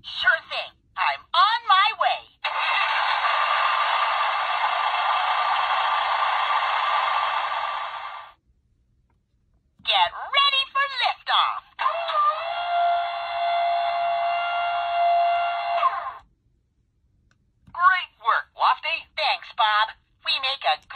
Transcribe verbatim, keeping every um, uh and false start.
Sure thing. I'm on my way. Get ready for liftoff. Great work, Lofty. Thanks, Bob. We make a